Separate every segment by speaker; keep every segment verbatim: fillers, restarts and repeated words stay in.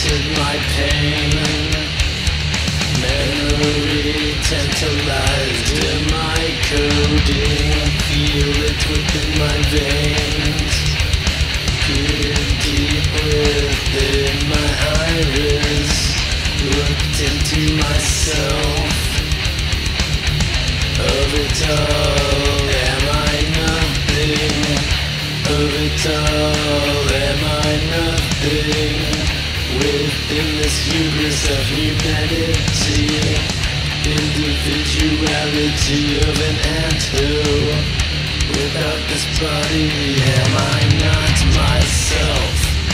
Speaker 1: of my pain. Memory tantalized in my coding. Feel it within my veins. Peer deep within my iris. Looked into myself. Of it all, am I nothing? Of it all, am I nothing? Within this hubris of humanity, individuality of an anthill. Without this body, am I not myself?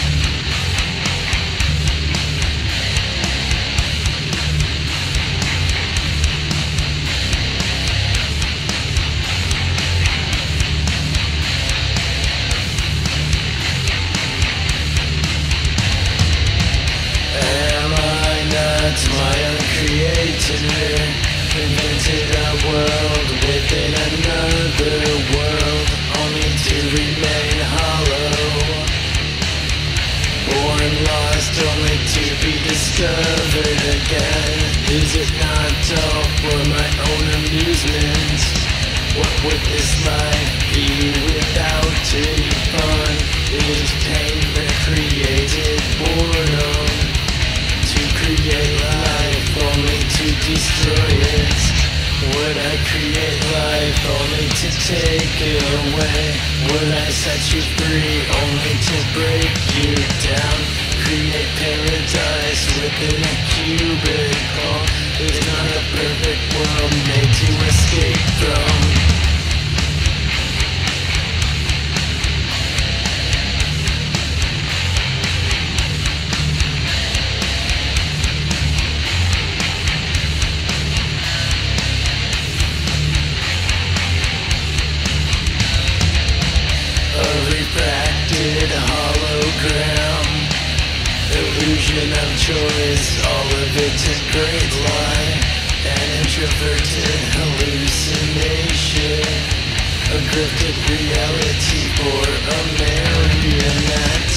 Speaker 1: My own creator invented a world within another world, only to remain hollow. Born lost, only to be discovered again. Is it not all for my own amusement? What would this life be without any fun? Is pain that created boredom? To create life, only to destroy it. Would I create life, only to take it away? Would I set you free, only to break you down? Create paradise within a cubicle. It's not a perfect world made to escape from. Hologram, illusion of choice, all of it's a great lie, an introverted hallucination, a grifted reality for a marionette.